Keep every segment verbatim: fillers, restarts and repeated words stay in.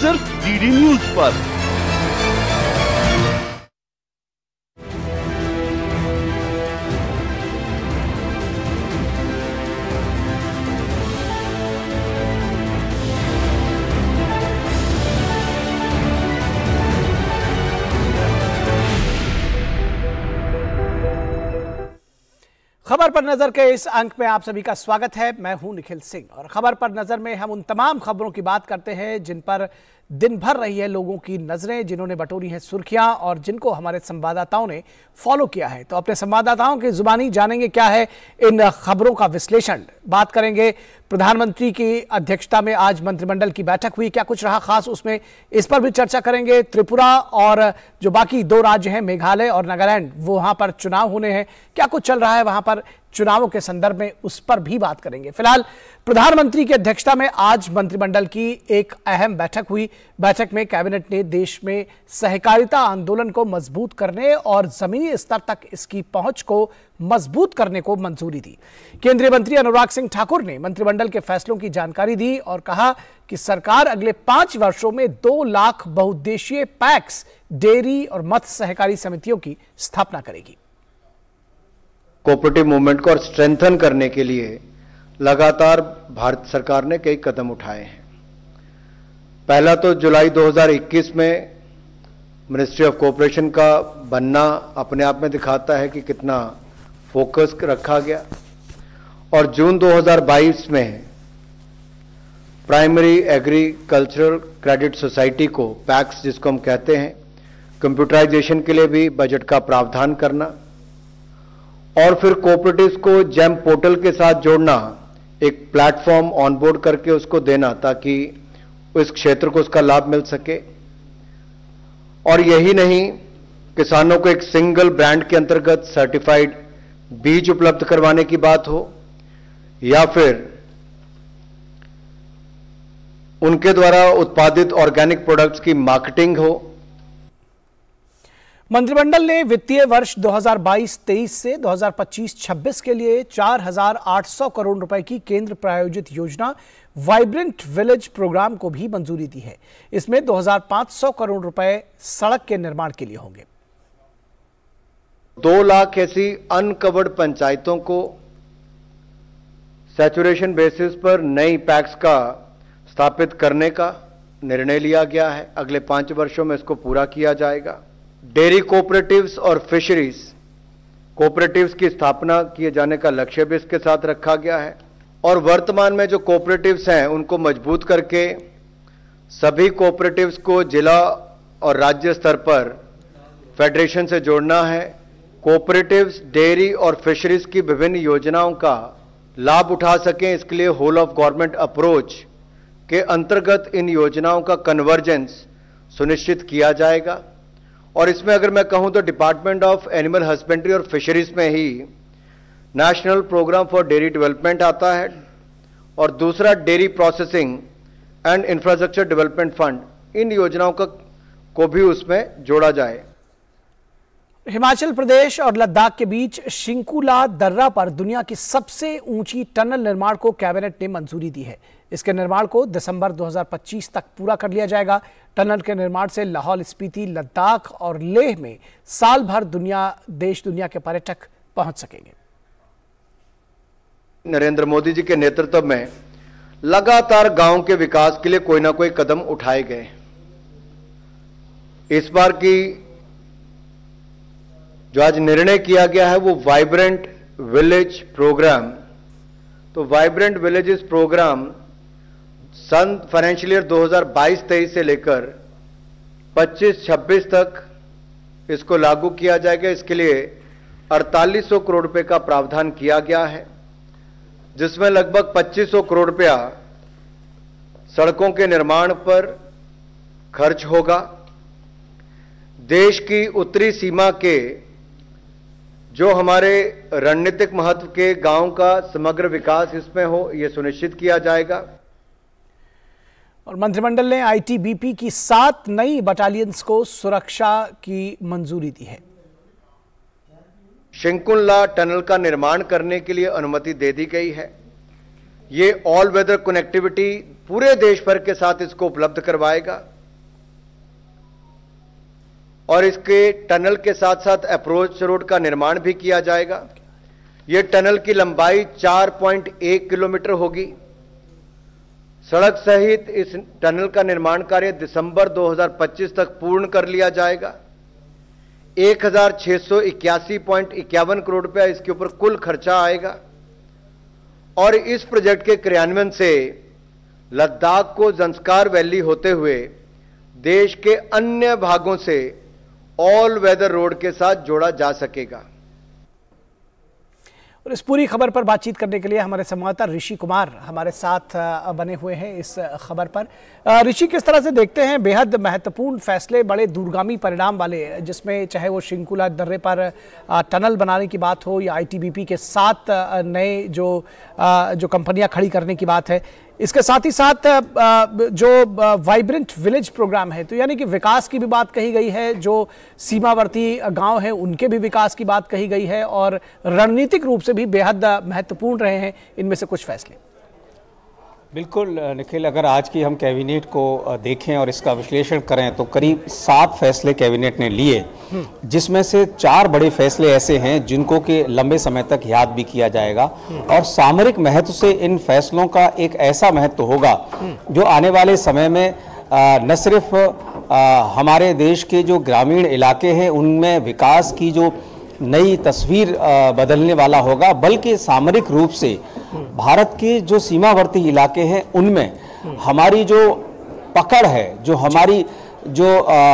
सिर्फ DD news पर। खबर पर नजर के इस अंक में आप सभी का स्वागत है। मैं हूं निखिल सिंह और खबर पर नजर में हम उन तमाम खबरों की बात करते हैं जिन पर दिन भर रही है लोगों की नजरें, जिन्होंने बटोरी हैं सुर्खियां और जिनको हमारे संवाददाताओं ने फॉलो किया है। तो अपने संवाददाताओं की जुबानी जानेंगे क्या है इन खबरों का विश्लेषण। बात करेंगे प्रधानमंत्री की अध्यक्षता में आज मंत्रिमंडल की बैठक हुई, क्या कुछ रहा खास उसमें, इस पर भी चर्चा करेंगे। त्रिपुरा और जो बाकी दो राज्य हैं मेघालय और नागालैंड, वो वहां पर चुनाव होने हैं, क्या कुछ चल रहा है वहां पर चुनावों के संदर्भ में, उस पर भी बात करेंगे। फिलहाल प्रधानमंत्री की अध्यक्षता में आज मंत्रिमंडल की एक अहम बैठक हुई। बैठक में कैबिनेट ने देश में सहकारिता आंदोलन को मजबूत करने और जमीनी स्तर तक इसकी पहुंच को मजबूत करने को मंजूरी दी। केंद्रीय मंत्री अनुराग सिंह ठाकुर ने मंत्रिमंडल के फैसलों की जानकारी दी और कहा कि सरकार अगले पांच वर्षों में दो लाख बहुउद्देशीय पैक्स, डेयरी और मत्स्य सहकारी समितियों की स्थापना करेगी। कोऑपरेटिव मूवमेंट को और स्ट्रेंथन करने के लिए लगातार भारत सरकार ने कई कदम उठाए हैं। पहला तो जुलाई दो हज़ार इक्कीस में मिनिस्ट्री ऑफ कोऑपरेशन का बनना अपने आप में दिखाता है कि कितना फोकस रखा गया। और जून दो हज़ार बाईस में प्राइमरी एग्रीकल्चरल क्रेडिट सोसाइटी को, पैक्स जिसको हम कहते हैं, कंप्यूटराइजेशन के लिए भी बजट का प्रावधान करना और फिर कोऑपरेटिव्स को जेम पोर्टल के साथ जोड़ना, एक प्लेटफॉर्म ऑनबोर्ड करके उसको देना ताकि इस क्षेत्र को उसका लाभ मिल सके। और यही नहीं, किसानों को एक सिंगल ब्रांड के अंतर्गत सर्टिफाइड बीज उपलब्ध करवाने की बात हो या फिर उनके द्वारा उत्पादित ऑर्गेनिक प्रोडक्ट्स की मार्केटिंग हो। मंत्रिमंडल ने वित्तीय वर्ष दो हज़ार बाईस तेईस से दो हज़ार पच्चीस छब्बीस के लिए चार हज़ार आठ सौ करोड़ रुपए की केंद्र प्रायोजित योजना वाइब्रेंट विलेज प्रोग्राम को भी मंजूरी दी है। इसमें दो हज़ार पाँच सौ करोड़ रुपए सड़क के निर्माण के लिए होंगे। दो लाख ऐसी अनकवर्ड पंचायतों को सैचुरेशन बेसिस पर नई पैक्स का स्थापित करने का निर्णय लिया गया है। अगले पांच वर्षों में इसको पूरा किया जाएगा। डेयरी कोऑपरेटिव्स और फिशरीज कोऑपरेटिव्स की स्थापना किए जाने का लक्ष्य भी इसके साथ रखा गया है। और वर्तमान में जो कोऑपरेटिव्स हैं उनको मजबूत करके सभी कोऑपरेटिव्स को जिला और राज्य स्तर पर फेडरेशन से जोड़ना है। कोऑपरेटिव्स डेयरी और फिशरीज की विभिन्न योजनाओं का लाभ उठा सकें, इसके लिए होल ऑफ गवर्नमेंट अप्रोच के अंतर्गत इन योजनाओं का कन्वर्जेंस सुनिश्चित किया जाएगा। और इसमें अगर मैं कहूं तो डिपार्टमेंट ऑफ एनिमल हस्बेंड्री और फिशरीज में ही national programme for dairy development आता है और दूसरा dairy processing and infrastructure development fund, इन योजनाओं का को भी उसमें जोड़ा जाए। हिमाचल प्रदेश और लद्दाख के बीच शिंकुला दर्रा पर दुनिया की सबसे ऊंची टनल निर्माण को कैबिनेट ने मंजूरी दी है। इसके निर्माण को दिसंबर दो हज़ार पच्चीस तक पूरा कर लिया जाएगा। टनल के निर्माण से लाहौल स्पीति, लद्दाख और लेह में साल भर दुनिया देश दुनिया के पर्यटक पहुंच सकेंगे। नरेंद्र मोदी जी के नेतृत्व में लगातार गांव के विकास के लिए कोई ना कोई कदम उठाए गए। इस बार की जो आज निर्णय किया गया है वो वाइब्रेंट विलेज प्रोग्राम। तो वाइब्रेंट विलेजेस प्रोग्राम सन फाइनेंशियल ईयर दो हज़ार बाईस तेईस से लेकर पच्चीस छब्बीस तक इसको लागू किया जाएगा। इसके लिए अड़तालीस सौ करोड़ रुपए का प्रावधान किया गया है, जिसमें लगभग पच्चीस सौ करोड़ रुपया सड़कों के निर्माण पर खर्च होगा। देश की उत्तरी सीमा के जो हमारे रणनीतिक महत्व के गांव का समग्र विकास इसमें हो, यह सुनिश्चित किया जाएगा। और मंत्रिमंडल ने आईटीबीपी की सात नई बटालियंस को सुरक्षा की मंजूरी दी है। शिंकुला टनल का निर्माण करने के लिए अनुमति दे दी गई है। ये ऑल वेदर कनेक्टिविटी पूरे देश भर के साथ इसको उपलब्ध करवाएगा। और इसके टनल के साथ साथ अप्रोच रोड का निर्माण भी किया जाएगा। यह टनल की लंबाई चार पॉइंट एक किलोमीटर होगी। सड़क सहित इस टनल का निर्माण कार्य दिसंबर दो हज़ार पच्चीस तक पूर्ण कर लिया जाएगा। एक हजार छह सौ इक्यासी पॉइंट इक्यावन करोड़ रुपया इसके ऊपर कुल खर्चा आएगा और इस प्रोजेक्ट के क्रियान्वयन से लद्दाख को ज़ंस्कार वैली होते हुए देश के अन्य भागों से ऑल वेदर रोड के साथ जोड़ा जा सकेगा। और इस पूरी खबर पर बातचीत करने के लिए हमारे संवाददाता ऋषि कुमार हमारे साथ बने हुए हैं इस खबर पर। ऋषि, किस तरह से देखते हैं बेहद महत्वपूर्ण फैसले, बड़े दूरगामी परिणाम वाले, जिसमें चाहे वो शिंकुला दर्रे पर टनल बनाने की बात हो या आईटीबीपी के साथ नए जो जो कंपनियां खड़ी करने की बात है, इसके साथ ही साथ जो वाइब्रेंट विलेज प्रोग्राम है, तो यानी कि विकास की भी बात कही गई है, जो सीमावर्ती गांव हैं उनके भी विकास की बात कही गई है और रणनीतिक रूप से भी बेहद महत्वपूर्ण रहे हैं इनमें से कुछ फैसले। बिल्कुल निखिल, अगर आज की हम कैबिनेट को देखें और इसका विश्लेषण करें तो करीब सात फैसले कैबिनेट ने लिए, जिसमें से चार बड़े फैसले ऐसे हैं जिनको के लंबे समय तक याद भी किया जाएगा और सामरिक महत्व से इन फैसलों का एक ऐसा महत्व होगा जो आने वाले समय में न सिर्फ हमारे देश के जो ग्रामीण इलाके हैं उनमें विकास की जो नई तस्वीर बदलने वाला होगा, बल्कि सामरिक रूप से भारत के जो सीमावर्ती इलाके हैं उनमें हमारी जो पकड़ है, जो हमारी जो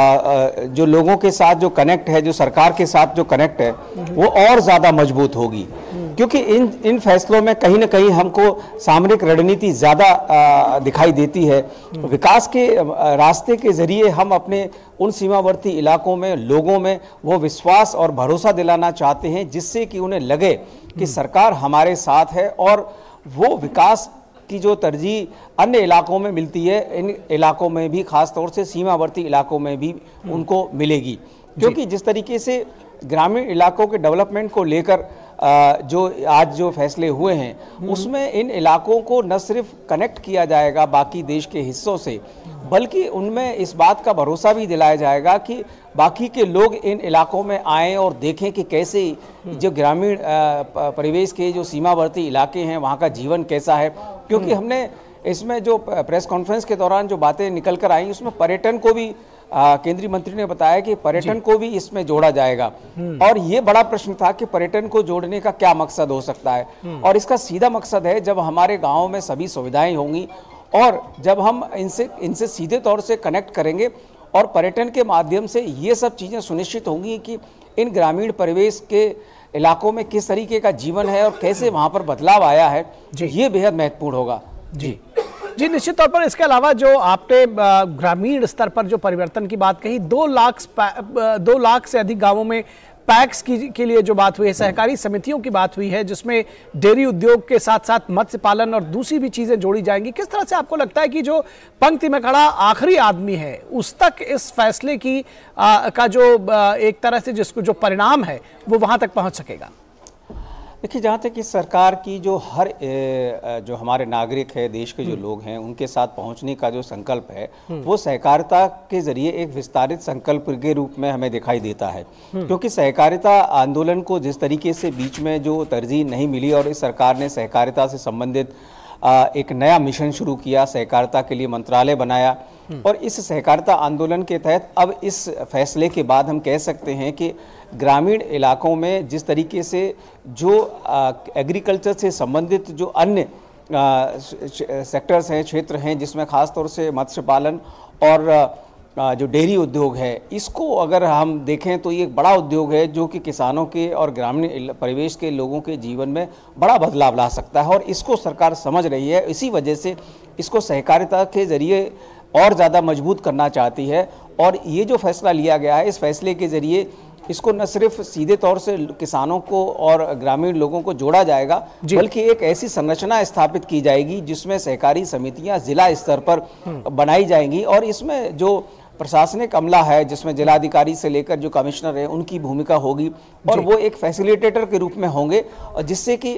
जो लोगों के साथ जो कनेक्ट है, जो सरकार के साथ जो कनेक्ट है, वो और ज़्यादा मजबूत होगी। क्योंकि इन इन फैसलों में कहीं ना कहीं हमको सामरिक रणनीति ज़्यादा दिखाई देती है। विकास के रास्ते के जरिए हम अपने उन सीमावर्ती इलाकों में लोगों में वो विश्वास और भरोसा दिलाना चाहते हैं, जिससे कि उन्हें लगे कि सरकार हमारे साथ है और वो विकास की जो तरजीह अन्य इलाकों में मिलती है, इन इलाकों में भी, खास तौर से सीमावर्ती इलाकों में भी उनको मिलेगी। क्योंकि जिस तरीके से ग्रामीण इलाकों के डेवलपमेंट को लेकर जो आज जो फैसले हुए हैं उसमें इन इलाकों को न सिर्फ कनेक्ट किया जाएगा बाकी देश के हिस्सों से, बल्कि उनमें इस बात का भरोसा भी दिलाया जाएगा कि बाकी के लोग इन इलाकों में आएँ और देखें कि कैसे जो ग्रामीण परिवेश के जो सीमावर्ती इलाके हैं वहाँ का जीवन कैसा है। क्योंकि हमने इसमें जो प्रेस कॉन्फ्रेंस के दौरान जो बातें निकल कर आई उसमें पर्यटन को भी केंद्रीय मंत्री ने बताया कि पर्यटन को भी इसमें जोड़ा जाएगा और ये बड़ा प्रश्न था कि पर्यटन को जोड़ने का क्या मकसद हो सकता है। और इसका सीधा मकसद है जब हमारे गाँव में सभी सुविधाएं होंगी और जब हम इनसे इनसे सीधे तौर से कनेक्ट करेंगे और पर्यटन के माध्यम से ये सब चीज़ें सुनिश्चित होंगी कि इन ग्रामीण परिवेश के इलाकों में किस तरीके का जीवन है और कैसे वहाँ पर बदलाव आया है, ये बेहद महत्वपूर्ण होगा। जी जी निश्चित तौर पर। इसके अलावा जो आपने ग्रामीण स्तर पर जो परिवर्तन की बात कही, दो लाख दो लाख से अधिक गांवों में पैक्स की के लिए जो बात हुई है, सहकारी समितियों की बात हुई है, जिसमें डेयरी उद्योग के साथ साथ मत्स्य पालन और दूसरी भी चीजें जोड़ी जाएंगी। किस तरह से आपको लगता है कि जो पंक्ति में खड़ा आखिरी आदमी है उस तक इस फैसले की आ, का जो आ, एक तरह से जिसको जो परिणाम है वो वहां तक पहुंच सकेगा? देखिए, जहाँ तक कि सरकार की जो हर ए, जो हमारे नागरिक है, देश के जो लोग हैं, उनके साथ पहुँचने का जो संकल्प है वो सहकारिता के जरिए एक विस्तारित संकल्प के रूप में हमें दिखाई देता है। क्योंकि सहकारिता आंदोलन को जिस तरीके से बीच में जो तरजीह नहीं मिली और इस सरकार ने सहकारिता से संबंधित एक नया मिशन शुरू किया, सहकारिता के लिए मंत्रालय बनाया और इस सहकारिता आंदोलन के तहत अब इस फैसले के बाद हम कह सकते हैं कि ग्रामीण इलाकों में जिस तरीके से जो एग्रीकल्चर से संबंधित जो अन्य सेक्टर्स हैं, क्षेत्र हैं, जिसमें खास तौर से मत्स्य पालन और आ, जो डेयरी उद्योग है, इसको अगर हम देखें तो ये एक बड़ा उद्योग है जो कि किसानों के और ग्रामीण परिवेश के लोगों के जीवन में बड़ा बदलाव ला सकता है और इसको सरकार समझ रही है। इसी वजह से इसको सहकारिता के जरिए और ज़्यादा मजबूत करना चाहती है और ये जो फैसला लिया गया है, इस फैसले के ज़रिए इसको न सिर्फ सीधे तौर से किसानों को और ग्रामीण लोगों को जोड़ा जाएगा, बल्कि एक ऐसी संरचना स्थापित की जाएगी जिसमें सहकारी समितियां जिला स्तर पर बनाई जाएंगी और इसमें जो प्रशासनिक अमला है, जिसमें जिलाधिकारी से लेकर जो कमिश्नर है, उनकी भूमिका होगी और वो एक फैसिलिटेटर के रूप में होंगे, और जिससे कि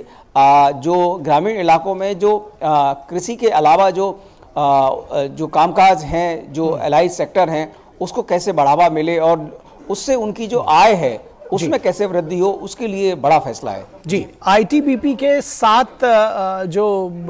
जो ग्रामीण इलाकों में जो कृषि के अलावा जो आ, जो कामकाज हैं, जो एलाइड सेक्टर हैं, उसको कैसे बढ़ावा मिले और उससे उनकी जो आय है उसमें कैसे वृद्धि हो, उसके लिए बड़ा फैसला है। जी, आईटीबीपी के सात जो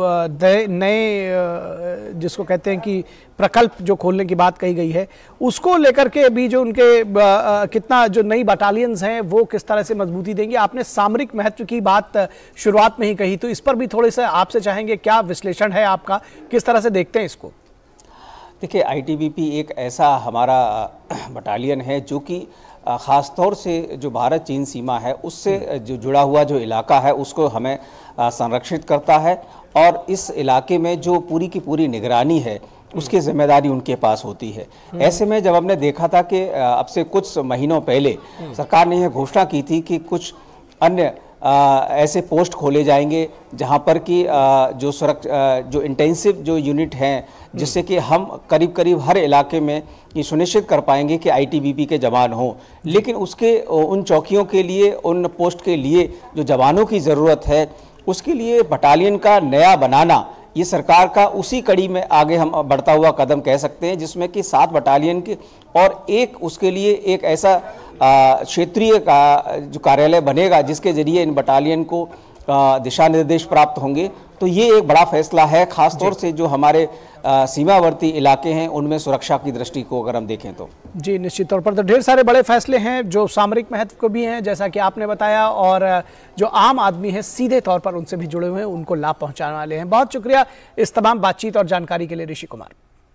नए जिसको कहते हैं कि प्रकल्प जो खोलने की बात कही गई है, उसको लेकर के अभी जो उनके कितना जो नई बटालियंस हैं वो किस तरह से मजबूती देंगे। आपने सामरिक महत्व की बात शुरुआत में ही कही, तो इस पर भी थोड़े से आपसे चाहेंगे, क्या विश्लेषण है आपका, किस तरह से देखते हैं इसको? देखिए, आईटीबीपी एक ऐसा हमारा बटालियन है जो कि ख़ास तौर से जो भारत चीन सीमा है उससे जो जुड़ा हुआ जो इलाका है उसको हमें संरक्षित करता है, और इस इलाके में जो पूरी की पूरी निगरानी है उसकी जिम्मेदारी उनके पास होती है। ऐसे में जब हमने देखा था कि अब से कुछ महीनों पहले सरकार ने यह घोषणा की थी कि कुछ अन्य आ, ऐसे पोस्ट खोले जाएंगे जहां पर कि जो सुरक्षा जो इंटेंसिव जो यूनिट हैं, जिससे कि हम करीब करीब हर इलाके में ये सुनिश्चित कर पाएंगे कि आईटीबीपी के जवान हों। लेकिन उसके उन चौकियों के लिए, उन पोस्ट के लिए जो जवानों की ज़रूरत है, उसके लिए बटालियन का नया बनाना ये सरकार का उसी कड़ी में आगे हम बढ़ता हुआ कदम कह सकते हैं, जिसमें कि सात बटालियन के और एक उसके लिए एक ऐसा क्षेत्रीय का जो कार्यालय बनेगा जिसके जरिए इन बटालियन को दिशा निर्देश प्राप्त होंगे। तो ये एक बड़ा फैसला है, खास तौर से जो हमारे सीमावर्ती इलाके हैं उनमें सुरक्षा की दृष्टि को अगर हम देखें तो। जी, निश्चित तौर पर तो ढेर सारे बड़े फैसले हैं जो सामरिक महत्व को भी हैं, जैसा कि आपने बताया, और जो आम आदमी है सीधे तौर पर उनसे भी जुड़े हुए हैं, उनको लाभ पहुंचाने वाले हैं। बहुत शुक्रिया इस तमाम बातचीत और जानकारी के लिए ऋषि कुमार।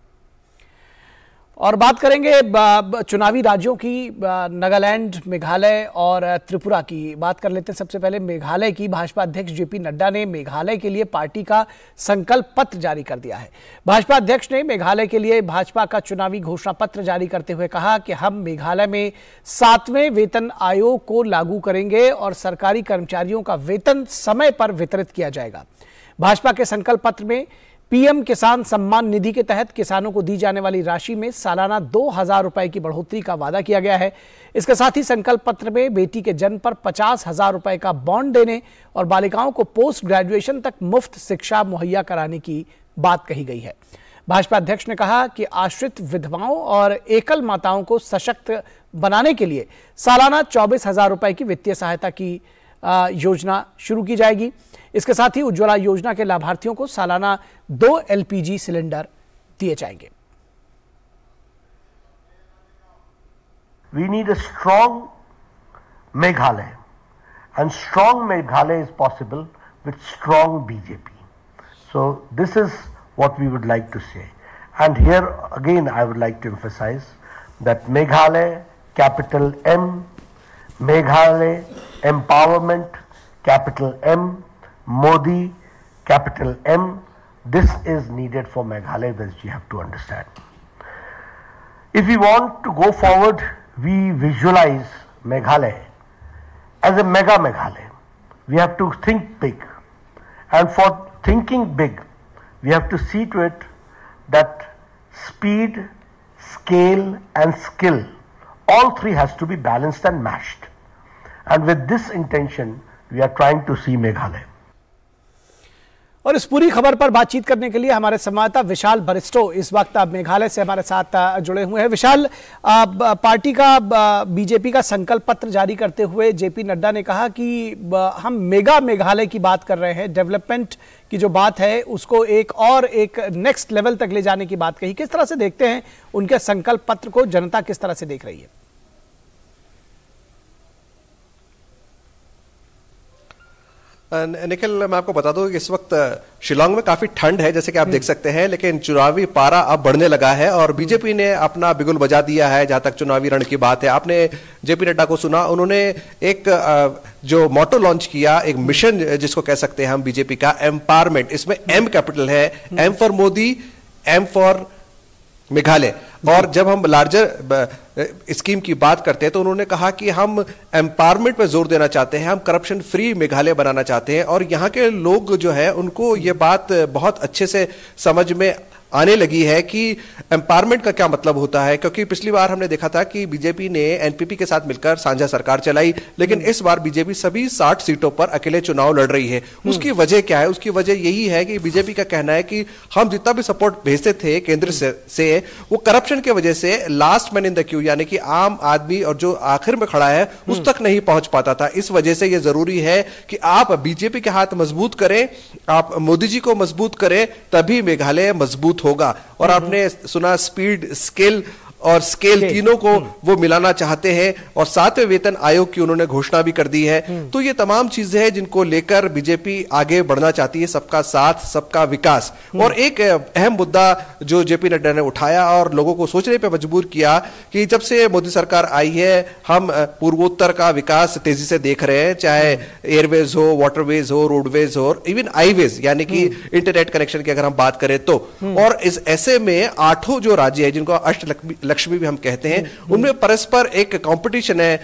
और बात करेंगे चुनावी राज्यों की, नागालैंड, मेघालय और त्रिपुरा की बात कर लेते हैं। सबसे पहले मेघालय की। भाजपा अध्यक्ष जेपी नड्डा ने मेघालय के लिए पार्टी का संकल्प पत्र जारी कर दिया है। भाजपा अध्यक्ष ने मेघालय के लिए भाजपा का चुनावी घोषणा पत्र जारी करते हुए कहा कि हम मेघालय में सातवें वेतन आयोग को लागू करेंगे और सरकारी कर्मचारियों का वेतन समय पर वितरित किया जाएगा। भाजपा के संकल्प पत्र में पीएम किसान सम्मान निधि के तहत किसानों को दी जाने वाली राशि में सालाना दो हजार रुपए की बढ़ोतरी का वादा किया गया है। इसके साथ ही संकल्प पत्र में बेटी के जन्म पर पचास हजार रुपए का बॉन्ड देने और बालिकाओं को पोस्ट ग्रेजुएशन तक मुफ्त शिक्षा मुहैया कराने की बात कही गई है। भाजपा अध्यक्ष ने कहा कि आश्रित विधवाओं और एकल माताओं को सशक्त बनाने के लिए सालाना चौबीस हजार रुपए की वित्तीय सहायता की योजना शुरू की जाएगी। इसके साथ ही उज्ज्वला योजना के लाभार्थियों को सालाना दो एलपीजी सिलेंडर दिए जाएंगे। We need a strong Meghalaya, and strong Meghalaya is possible with strong B J P. So this is what we would like to say. And here again I would like to emphasize that Meghalaya, capital M, Meghalaya empowerment, capital M, Modi, capital M, this is needed for Meghalaya, that you have to understand. If we want to go forward, we visualize Meghalaya as a mega Meghalaya. We have to think big, and for thinking big, we have to see to it that speed, scale and skill, all three has to be balanced and matched. And with this intention, we are trying to see Meghalaya. और इस पूरी खबर पर बातचीत करने के लिए हमारे संवाददाता विशाल बरिस्टो इस वक्त मेघालय से हमारे साथ जुड़े हुए हैं। विशाल, पार्टी का बीजेपी का संकल्प पत्र जारी करते हुए जेपी नड्डा ने कहा कि हम मेगा मेघालय की बात कर रहे हैं, डेवलपमेंट की जो बात है उसको एक और एक नेक्स्ट लेवल तक ले जाने की बात कही। किस तरह से देखते हैं उनके संकल्प पत्र को, जनता किस तरह से देख रही है? निखिल, मैं आपको बता दूं कि इस वक्त शिलोंग में काफी ठंड है, जैसे कि आप देख सकते हैं, लेकिन चुनावी पारा अब बढ़ने लगा है और बीजेपी ने अपना बिगुल बजा दिया है जहां तक चुनावी रण की बात है। आपने जेपी नड्डा को सुना, उन्होंने एक जो मोटो लॉन्च किया, एक मिशन जिसको कह सकते हैं हम बीजेपी का, एम्पावरमेंट। इसमें एम कैपिटल है, M for Modi, M for Meghalaya. और जब हम लार्जर स्कीम की बात करते हैं तो उन्होंने कहा कि हम एम्पावरमेंट पे जोर देना चाहते हैं, हम करप्शन फ्री मेघालय बनाना चाहते हैं। और यहाँ के लोग जो है उनको ये बात बहुत अच्छे से समझ में आने लगी है कि एम्पावरमेंट का क्या मतलब होता है। क्योंकि पिछली बार हमने देखा था कि बीजेपी ने एनपीपी के साथ मिलकर साझा सरकार चलाई, लेकिन इस बार बीजेपी सभी साठ सीटों पर अकेले चुनाव लड़ रही है। उसकी वजह क्या है? उसकी वजह यही है कि बीजेपी का कहना है कि हम जितना भी सपोर्ट भेजते थे केंद्र से, से वो करप्शन की वजह से last man in the queue, यानी कि आम आदमी और जो आखिर में खड़ा है उस तक नहीं पहुंच पाता था। इस वजह से यह जरूरी है कि आप बीजेपी के हाथ मजबूत करें, आप मोदी जी को मजबूत करें, तभी मेघालय मजबूत होगा। और आपने सुना स्पीड, स्किल और स्केल तीनों को वो मिलाना चाहते हैं, और सातवें वेतन आयोग की उन्होंने घोषणा भी कर दी है। तो ये तमाम चीजें हैं जिनको लेकर बीजेपी आगे बढ़ना चाहती है, सबका साथ, सबका विकास। और एक अहम मुद्दा जो जेपी नड्डा ने उठाया और लोगों को सोचने पे मजबूर किया कि जब से मोदी सरकार आई है हम पूर्वोत्तर का विकास तेजी से देख रहे हैं, चाहे एयरवेज हो, वाटरवेज हो, रोडवेज हो, इवन हाईवेज यानी कि इंटरनेट कनेक्शन की अगर हम बात करें तो। और इस ऐसे में आठों जो राज्य है जिनको अष्ट लक्ष्मी भी हम कहते हैं, उनमें परस्पर एक कंपटीशन है,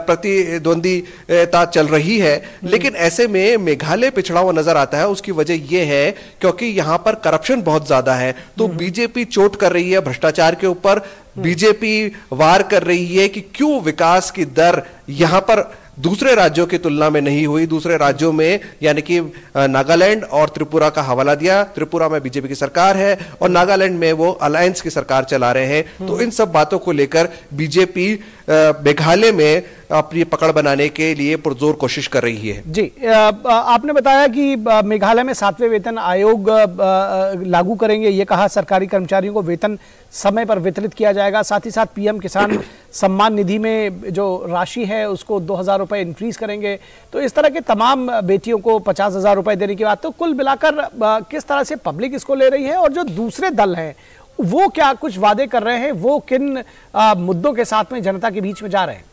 प्रतिद्वंदीता चल रही है। लेकिन ऐसे में मेघालय पिछड़ा हुआ नजर आता है। उसकी वजह यह है क्योंकि यहां पर करप्शन बहुत ज्यादा है। तो बीजेपी चोट कर रही है भ्रष्टाचार के ऊपर, बीजेपी वार कर रही है कि क्यों विकास की दर यहां पर दूसरे राज्यों की तुलना में नहीं हुई। दूसरे राज्यों में यानी कि नागालैंड और त्रिपुरा का हवाला दिया, त्रिपुरा में बीजेपी की सरकार है और नागालैंड में वो अलायंस की सरकार चला रहे हैं। तो इन सब बातों को लेकर बीजेपी मेघालय में अपनी पकड़ बनाने के लिए पुरजोर कोशिश कर रही है। जी, आपने बताया कि मेघालय में सातवें वेतन आयोग लागू करेंगे, ये कहा सरकारी कर्मचारियों को वेतन समय पर वितरित किया जाएगा। साथ ही साथ पीएम किसान सम्मान निधि में जो राशि है उसको दो हजार रुपए इंक्रीज करेंगे। तो इस तरह के तमाम बेटियों को पचास हजार रुपए देने की बात, तो कुल मिलाकर किस तरह से पब्लिक इसको ले रही है और जो दूसरे दल हैं वो क्या कुछ वादे कर रहे हैं, वो किन आ, मुद्दों के साथ में जनता के बीच में जा रहे हैं?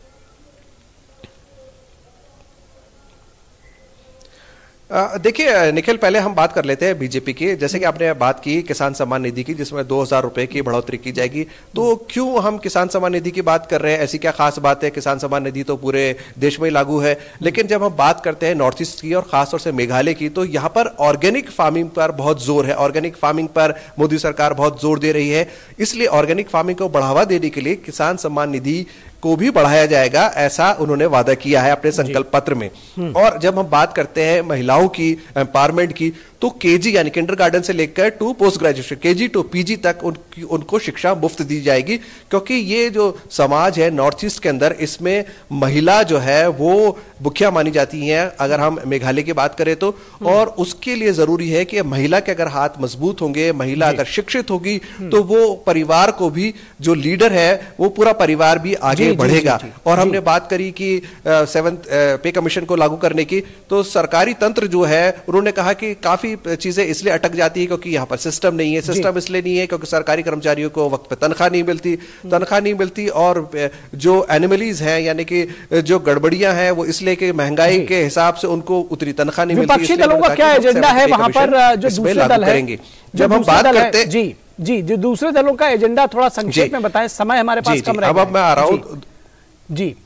देखिए निखिल, पहले हम बात कर लेते हैं बीजेपी की। जैसे कि आपने बात की किसान सम्मान निधि की, जिसमें दो हजार रुपए की बढ़ोतरी की जाएगी। तो क्यों हम किसान सम्मान निधि की बात कर रहे हैं? ऐसी क्या खास बात है? किसान सम्मान निधि तो पूरे देश में ही लागू है। लेकिन जब हम बात करते हैं नॉर्थ ईस्ट की और खासतौर से मेघालय की, तो यहाँ पर ऑर्गेनिक फार्मिंग पर बहुत जोर है। ऑर्गेनिक फार्मिंग पर मोदी सरकार बहुत जोर दे रही है। इसलिए ऑर्गेनिक फार्मिंग को बढ़ावा देने के लिए किसान सम्मान निधि को भी बढ़ाया जाएगा, ऐसा उन्होंने वादा किया है अपने संकल्प पत्र में। और जब हम बात करते हैं महिलाओं की एम्पावरमेंट की, तो केजी यानी किंडरगार्टन से लेकर to post graduation, KG to PG तक उनकी उनको शिक्षा मुफ्त दी जाएगी। क्योंकि ये जो समाज है नॉर्थ ईस्ट के अंदर, इसमें महिला जो है वो मुखिया मानी जाती है अगर हम मेघालय की बात करें तो। और उसके लिए जरूरी है कि महिला के अगर हाथ मजबूत होंगे, महिला अगर शिक्षित होगी, तो वो परिवार को भी, जो लीडर है वो पूरा परिवार भी आगे बढ़ेगा। जी, जी, जी, और हमने बात करी कि सेवंथ पे कमीशन को लागू करने की, तो सरकारी तंत्र जो है उन्होंने कहा कि काफी चीजें इसलिए अटक जाती है क्योंकि यहाँ पर सिस्टम नहीं है। सिस्टम इसलिए नहीं है क्योंकि सरकारी कर्मचारियों को वक्त पे तनख्वाह नहीं मिलती तनख्वाह नहीं मिलती और जो एनिमलीज हैं यानी कि जो गड़बड़ियां हैं वो इसलिए कि महंगाई के हिसाब से उनको उतनी तनख्वाह नहीं मिलती। विपक्षी दलों का क्या एजेंडा है वहां पर जो दूसरे दल है? जब हम बात करते हैं जी जी जो दूसरे दलों का एजेंडा थोड़ा संक्षेप में बताएं, समय हमारे पास कम रहेगा। अब मैं आ रहा हूं जी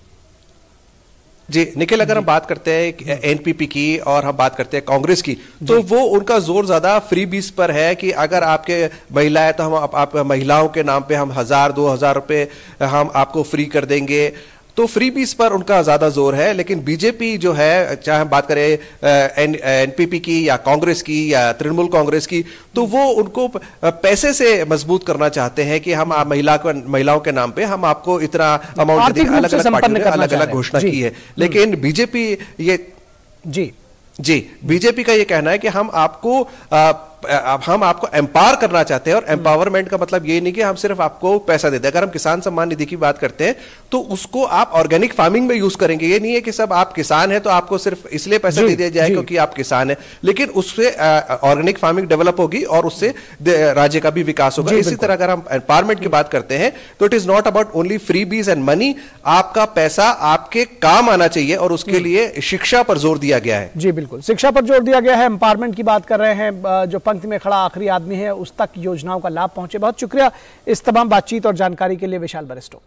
जी निखिल, अगर हम बात करते हैं एनपीपी की और हम बात करते हैं कांग्रेस की, तो वो उनका जोर ज्यादा फ्री बीस पर है कि अगर आपके महिला है तो हम आप, आप महिलाओं के नाम पे हम हजार दो हजार रुपए हम आपको फ्री कर देंगे। तो फ्री बीस पर उनका ज्यादा जोर है। लेकिन बीजेपी जो है, चाहे हम बात करें एन, एनपीपी की या कांग्रेस की या तृणमूल कांग्रेस की, तो वो उनको पैसे से मजबूत करना चाहते हैं कि हम महिला को महिलाओं के नाम पे हम आपको इतना अमाउंट देंगे। अलग अलग पार्टियों ने अलग अलग घोषणा की है। लेकिन बीजेपी ये जी जी बीजेपी का ये कहना है कि हम आपको आ, अब हम आपको एम्पावर करना चाहते हैं। और एम्पावरमेंट का मतलब ये नहीं कि हम सिर्फ आपको पैसा देते हैं। अगर हम किसान सम्मान निधि की बात करते हैं तो उसको आप ऑर्गेनिक फार्मिंग में यूज करेंगे। ये नहीं है कि सब आप किसान हैं तो आपको सिर्फ इसलिए पैसा दे दिया जाए क्योंकि आप किसान हैं, लेकिन उससे ऑर्गेनिक फार्मिंग डेवलप होगी और उससे राज्य का भी विकास होगा। इसी तरह अगर हम एम्पावरमेंट की बात करते हैं तो it is not about only freebies and money. आपका पैसा आपके काम आना चाहिए और उसके लिए शिक्षा पर जोर दिया गया है। जी बिल्कुल, शिक्षा पर जोर दिया गया है। एम्पावरमेंट की बात कर रहे हैं, जो पंक्ति में खड़ा आखिरी आदमी है उस तक योजनाओं का लाभ पहुंचे। बहुत शुक्रिया इस तमाम बातचीत और जानकारी के लिए विशाल बरिस्टो।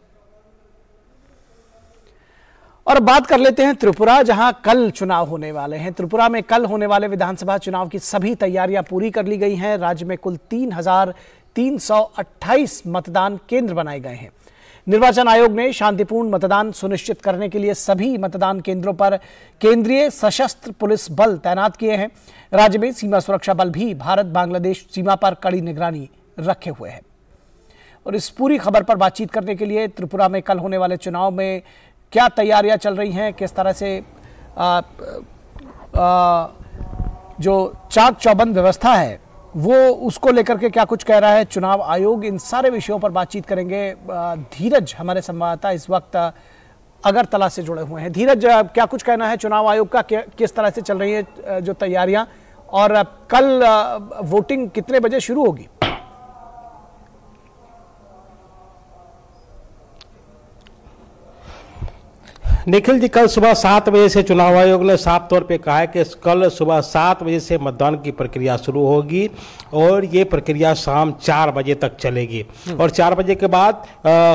और बात कर लेते हैं त्रिपुरा, जहां कल चुनाव होने वाले हैं। त्रिपुरा में कल होने वाले विधानसभा चुनाव की सभी तैयारियां पूरी कर ली गई हैं। राज्य में कुल तीन हजार तीन सौ अट्ठाईस मतदान केंद्र बनाए गए हैं। निर्वाचन आयोग ने शांतिपूर्ण मतदान सुनिश्चित करने के लिए सभी मतदान केंद्रों पर केंद्रीय सशस्त्र पुलिस बल तैनात किए हैं। राज्य में सीमा सुरक्षा बल भी भारत बांग्लादेश सीमा पर कड़ी निगरानी रखे हुए हैं। और इस पूरी खबर पर बातचीत करने के लिए त्रिपुरा में कल होने वाले चुनाव में क्या तैयारियां चल रही हैं, किस तरह से आ, आ, जो चाक चौबंद व्यवस्था है वो उसको लेकर के क्या कुछ कह रहा है चुनाव आयोग, इन सारे विषयों पर बातचीत करेंगे। धीरज हमारे संवाददाता इस वक्त अगरतला से जुड़े हुए हैं। धीरज, क्या कुछ कहना है चुनाव आयोग का, किस तरह से चल रही है जो तैयारियां, और कल वोटिंग कितने बजे शुरू होगी? निखिल जी, कल सुबह सात बजे से चुनाव आयोग ने साफ तौर पे कहा है कि कल सुबह सात बजे से मतदान की प्रक्रिया शुरू होगी और ये प्रक्रिया शाम चार बजे तक चलेगी। और चार बजे के बाद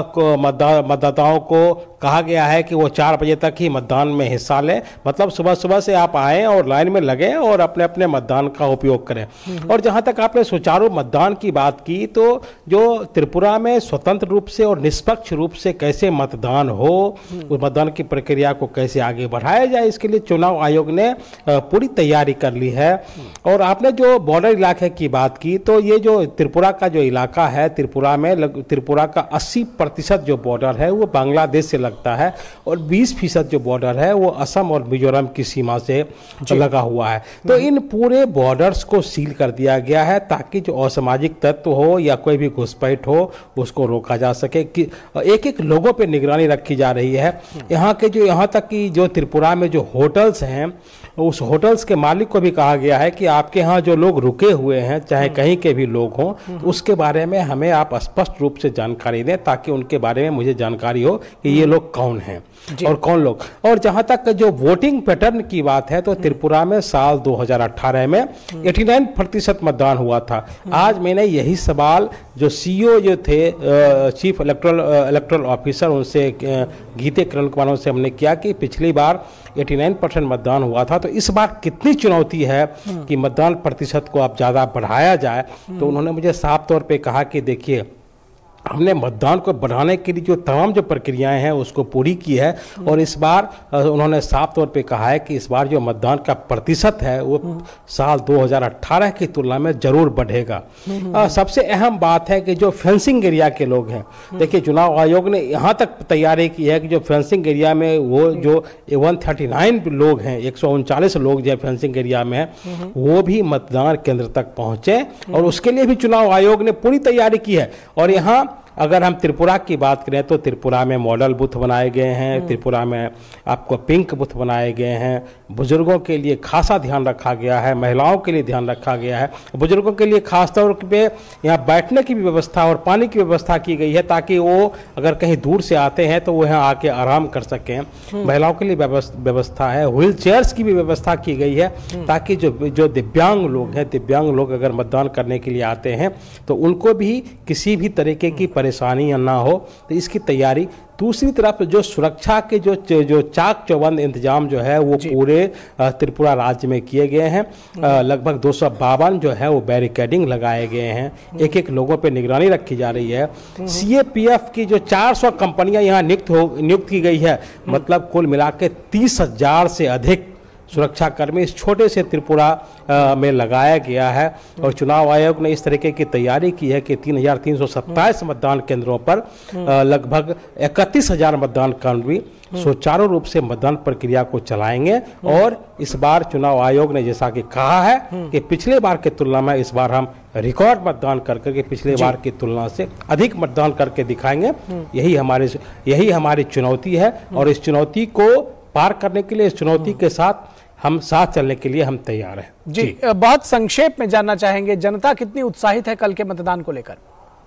मतदाताओं को कहा गया है कि वो चार बजे तक ही मतदान में हिस्सा लें। मतलब सुबह सुबह से आप आएँ और लाइन में लगें और अपने अपने मतदान का उपयोग करें। और जहाँ तक आपने सुचारू मतदान की बात की, तो जो त्रिपुरा में स्वतंत्र रूप से और निष्पक्ष रूप से कैसे मतदान हो, उस मतदान की प्रक्रिया को कैसे आगे बढ़ाया जाए, इसके लिए चुनाव आयोग ने पूरी तैयारी कर ली है। और आपने जो बॉर्डर इलाके की बात की, तो ये जो त्रिपुरा का जो इलाका है, त्रिपुरा में त्रिपुरा का अस्सी प्रतिशत जो बॉर्डर है वो बांग्लादेश से लगता है और बीस फीसद जो बॉर्डर है वो असम और मिजोरम की सीमा से लगा हुआ है। तो इन पूरे बॉर्डर्स को सील कर दिया गया है ताकि जो असामाजिक तत्व हो या कोई भी घुसपैठ हो उसको रोका जा सके। कि एक एक लोगों पे निगरानी रखी जा रही है। यहाँ के जो यहाँ तक कि जो त्रिपुरा में जो होटल्स हैं, उस होटल्स के मालिक को भी कहा गया है कि आपके यहाँ जो लोग रुके हुए हैं, चाहे कहीं के भी लोग हों, तो उसके बारे में हमें आप स्पष्ट रूप से जानकारी दें ताकि उनके बारे में मुझे जानकारी हो कि ये लोग कौन हैं और कौन लोग। और जहाँ तक जो वोटिंग पैटर्न की बात है, तो त्रिपुरा में साल दो हज़ार अठारह में नवासी प्रतिशत मतदान हुआ था। आज मैंने यही सवाल जो सीईओ जो थे, चीफ इलेक्टोरल इलेक्टोरल ऑफिसर, उनसे गीते किरण कुमार से हमने किया कि पिछली बार नवासी परसेंट मतदान हुआ था, तो इस बार कितनी चुनौती है कि मतदान प्रतिशत को अब ज़्यादा बढ़ाया जाए। तो उन्होंने मुझे साफ तौर पे कहा कि देखिए, हमने मतदान को बढ़ाने के लिए जो तमाम जो प्रक्रियाएं हैं उसको पूरी की है। और इस बार उन्होंने साफ तौर पे कहा है कि इस बार जो मतदान का प्रतिशत है वो साल दो हज़ार अठारह की तुलना में जरूर बढ़ेगा। आ, सबसे अहम बात है कि जो फेंसिंग एरिया के लोग हैं, देखिए चुनाव आयोग ने यहाँ तक तैयारी की है कि जो फेंसिंग एरिया में वो जो एक सौ उनतालीस लोग हैं, एक सौ उनचालीस लोग जो फेंसिंग एरिया में है, वो भी मतदान केंद्र तक पहुँचे। और उसके लिए भी चुनाव आयोग ने पूरी तैयारी की है। और यहाँ अगर हम त्रिपुरा की बात करें तो त्रिपुरा में मॉडल बूथ बनाए गए हैं, त्रिपुरा में आपको पिंक बूथ बनाए गए हैं, बुजुर्गों के लिए खासा ध्यान रखा गया है, महिलाओं के लिए ध्यान रखा गया है। बुजुर्गों के लिए खासतौर पे यहाँ बैठने की भी व्यवस्था और पानी की व्यवस्था की गई है ताकि वो अगर कहीं दूर से आते हैं तो वो यहाँ आके आराम कर सकें। महिलाओं के लिए व्यवस्था है, व्हील चेयर्स की भी व्यवस्था की गई है ताकि जो जो दिव्यांग लोग हैं, दिव्यांग लोग अगर मतदान करने के लिए आते हैं तो उनको भी किसी भी तरीके की परेशानी ना हो, तो इसकी तैयारी। दूसरी तरफ जो सुरक्षा के जो जो चाक चौबंद इंतजाम जो है वो पूरे त्रिपुरा राज्य में किए गए हैं। लगभग दो सौ बावन जो है वो बैरिकेडिंग लगाए गए हैं, एक एक लोगों पे निगरानी रखी जा रही है। सीएपीएफ की जो चार सौ कंपनियां यहाँ नियुक्त हो नियुक्त की गई है, मतलब कुल मिला के तीस हजार से अधिक सुरक्षाकर्मी इस छोटे से त्रिपुरा में लगाया गया है। और चुनाव आयोग ने इस तरीके की तैयारी की है कि तीन हजार तीन सौ सत्ताईस मतदान केंद्रों पर लगभग इकतीस हजार मतदान कर्मी सुचारू रूप से मतदान प्रक्रिया को चलाएंगे। और इस बार चुनाव आयोग ने जैसा कि कहा है कि पिछले बार की तुलना में इस बार हम रिकॉर्ड मतदान कर करके पिछले बार की तुलना से अधिक मतदान करके दिखाएंगे। यही हमारे यही हमारी चुनौती है और इस चुनौती को पार करने के लिए, इस चुनौती के साथ हम साथ चलने के लिए हम तैयार हैं। जी, जी। बहुत संक्षेप में जानना चाहेंगे, जनता कितनी उत्साहित है कल के मतदान को लेकर?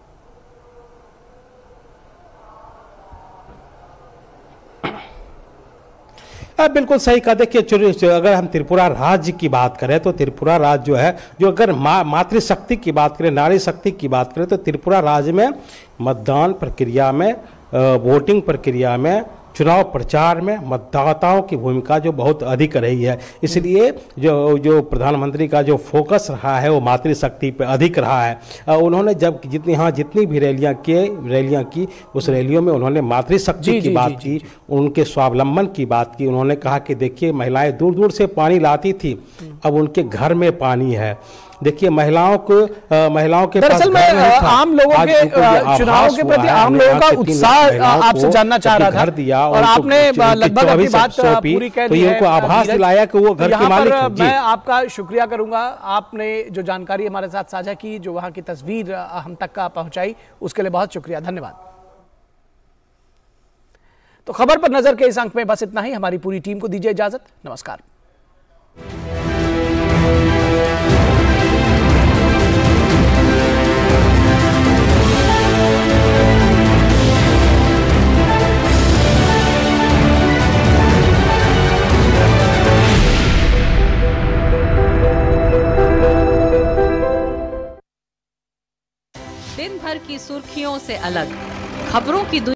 बिल्कुल सही कहा। देखिए, अगर हम त्रिपुरा राज्य की बात करें तो त्रिपुरा राज्य जो है, जो अगर मा, मातृशक्ति की बात करें, नारी शक्ति की बात करें, तो त्रिपुरा राज्य में मतदान प्रक्रिया में, वोटिंग प्रक्रिया में, चुनाव प्रचार में मतदाताओं की भूमिका जो बहुत अधिक रही है, इसलिए जो जो प्रधानमंत्री का जो फोकस रहा है वो मातृशक्ति पे अधिक रहा है। उन्होंने जब जितनी हाँ जितनी भी रैलियां किए रैलियां की उस रैलियों में उन्होंने मातृशक्ति की बात की, उनके स्वावलंबन की बात की। उन्होंने कहा कि देखिए महिलाएं दूर दूर से पानी लाती थी, अब उनके घर में पानी है। देखिए महिलाओं को आ, महिलाओं के पास दरअसल मैं आम लोगों के चुनाव के प्रति आम लोगों का उत्साह आपसे जानना चाह रहा था, दिया और आपने लगभग अपनी बात पूरी कह दी है। उनको आभास दिलाया कि वो घर के मालिक हैं। मैं आपका शुक्रिया करूंगा, आपने जो जानकारी हमारे साथ साझा की, जो वहां की तस्वीर हम तक का पहुंचाई, उसके लिए बहुत शुक्रिया, धन्यवाद। तो खबर पर नजर के इस अंक में बस इतना ही। हमारी पूरी टीम को दीजिए इजाजत, नमस्कार। दिन भर की सुर्खियों से अलग खबरों की